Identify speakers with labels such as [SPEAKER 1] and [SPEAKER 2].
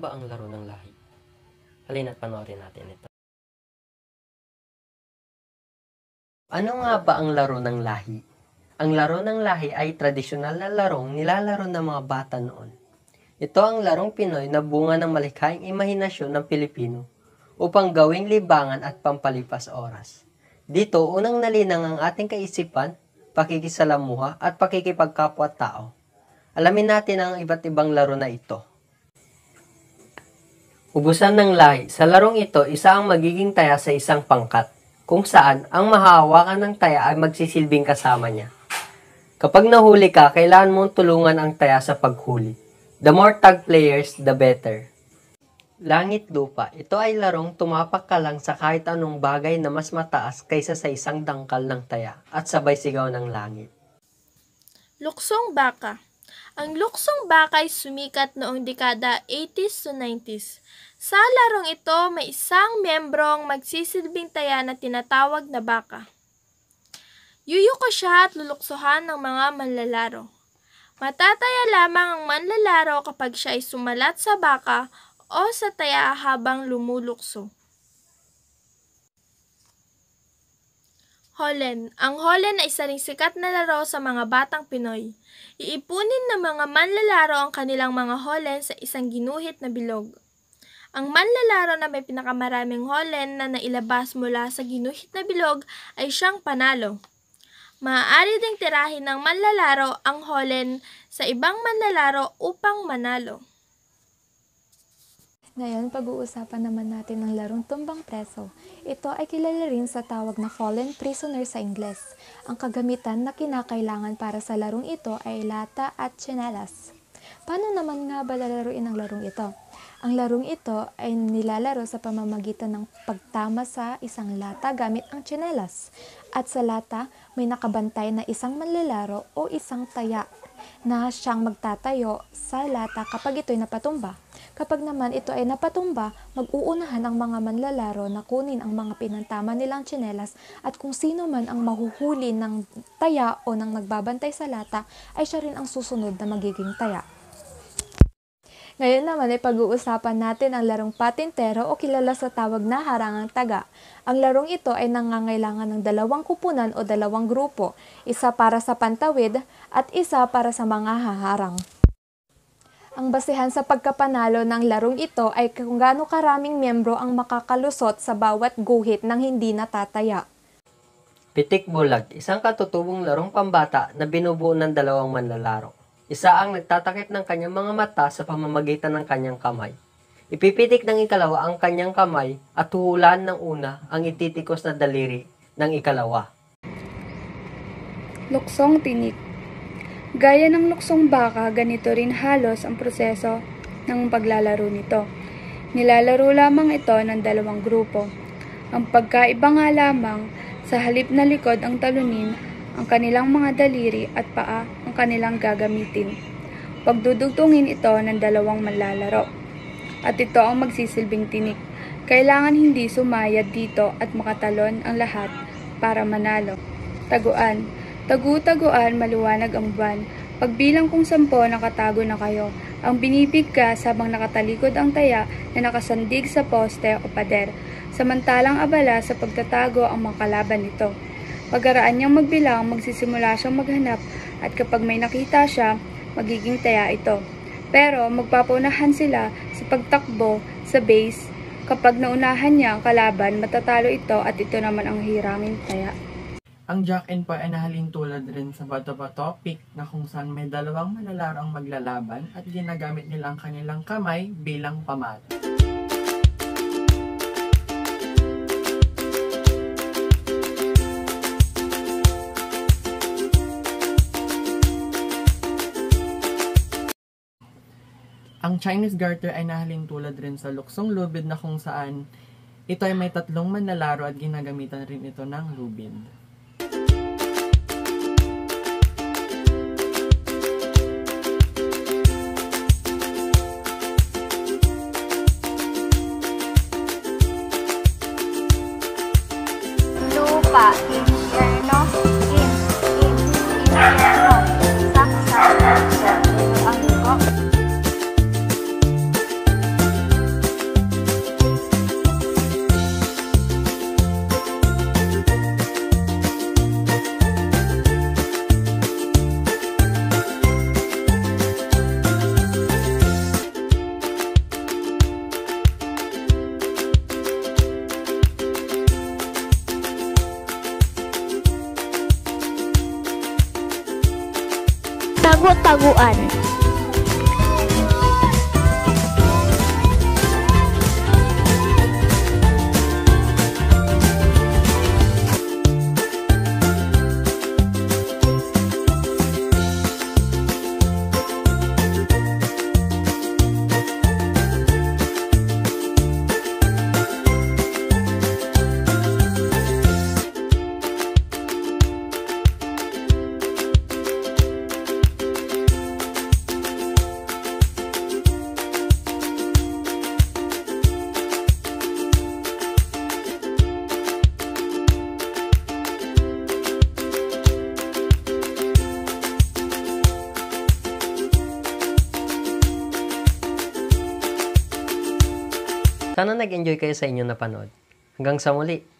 [SPEAKER 1] ba ang laro ng lahi? Halina't panoorin natin ito. Ano nga ba ang laro ng lahi? Ang laro ng lahi ay tradisyonal na larong nilalaro ng mga bata noon. Ito ang larong Pinoy na bunga ng malikhaing imahinasyon ng Pilipino upang gawing libangan at pampalipas oras. Dito, unang nalinang ang ating kaisipan, pakikisalamuha at pakikipagkapwa-tao. Alamin natin ang iba't ibang laro na ito. Ubusan ng lahi. Sa larong ito, isa ang magiging taya sa isang pangkat, kung saan ang mahahawakan ng taya ay magsisilbing kasama niya. Kapag nahuli ka, kailangan mong tulungan ang taya sa paghuli. The more tag players, the better. Langit lupa. Ito ay larong tumapak ka lang sa kahit anong bagay na mas mataas kaysa sa isang dangkal ng taya at sabay sigaw ng langit.
[SPEAKER 2] Luksong baka. Ang luksong baka ay sumikat noong dekada 80s to 90s. Sa larong ito, may isang membrong magsisilbing taya na tinatawag na baka. Yuyuko siya at luluksohan ng mga manlalaro. Matataya lamang ang manlalaro kapag siya ay sumalat sa baka o sa taya habang lumulukso. Holen. Ang holen ay isa ring sikat na laro sa mga batang Pinoy. Iipunin ng mga manlalaro ang kanilang mga holen sa isang ginuhit na bilog. Ang manlalaro na may pinakamaraming holen na nailabas mula sa ginuhit na bilog ay siyang panalo. Maaari ding tirahin ng manlalaro ang holen sa ibang manlalaro upang manalo.
[SPEAKER 3] Ngayon, pag-uusapan naman natin ang larong tumbang preso. Ito ay kilala rin sa tawag na fallen prisoner sa Ingles. Ang kagamitan na kinakailangan para sa larong ito ay lata at tsinelas. Paano naman nga ba lalaruin ang larong ito? Ang larong ito ay nilalaro sa pamamagitan ng pagtama sa isang lata gamit ang tsinelas. At sa lata, may nakabantay na isang manlalaro o isang taya na siyang magtatayo sa lata kapag ito'y napatumba. Kapag naman ito ay napatumba, mag-uunahan ang mga manlalaro na kunin ang mga pinantama nilang tsinelas at kung sino man ang mahuhuli ng taya o ng nagbabantay sa lata ay siya rin ang susunod na magiging taya. Ngayon naman ay pag-uusapan natin ang larong patintero o kilala sa tawag na harangang taga. Ang larong ito ay nangangailangan ng dalawang kupunan o dalawang grupo, isa para sa pantawid at isa para sa mga haharang. Ang basehan sa pagkapanalo ng larong ito ay kung gaano karaming miyembro ang makakalusot sa bawat guhit ng hindi natataya.
[SPEAKER 1] Pitik bulag, isang katutubong larong pambata na binubuo ng dalawang manlalaro. Isa ang nagtatakip ng kanyang mga mata sa pamamagitan ng kanyang kamay. Ipipitik ng ikalawa ang kanyang kamay at huhulaan ng una ang ititikos na daliri ng ikalawa.
[SPEAKER 4] Luksong tinik. Gaya ng luksong baka, ganito rin halos ang proseso ng paglalaro nito. Nilalaro lamang ito ng dalawang grupo. Ang pagkaiba nga lamang, sa halip na likod ang talunin, ang kanilang mga daliri at paa ang kanilang gagamitin. Pagdudugtungin ito ng dalawang manlalaro. At ito ang magsisilbing tinik. Kailangan hindi sumayad dito at makatalon ang lahat para manalo. Taguan. Tagu-taguan, maliwanag ang buwan. Pagbilang kung 10, nakatago na kayo. Ang binibigkas habang nakatalikod ang taya na nakasandig sa poste o pader. Samantalang abala sa pagtatago ang mga kalaban nito. Pagkaraan niyang magbilang, magsisimula siyang maghanap at kapag may nakita siya, magiging taya ito. Pero magpapaunahan sila sa pagtakbo sa base. Kapag naunahan niya ang kalaban, matatalo ito at ito naman ang hirangin taya.
[SPEAKER 5] Ang Jack and Poy ay nahalin tulad rin sa bato-bato pick na kung saan may dalawang manlalaro ang maglalaban at ginagamit nila ang kanilang kamay bilang pamalo. Ang Chinese garter ay nahalin tulad rin sa luksong lubid na kung saan ito ay may 3 manlalaro at ginagamitan rin ito ng lubid.
[SPEAKER 6] Lupa, impyerno, impyerno, saksa, ang ko. tagu-taguan.
[SPEAKER 1] Sana nag-enjoy kayo sa inyong napanood. Hanggang sa muli.